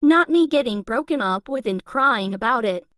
Not me getting broken up with and crying about it.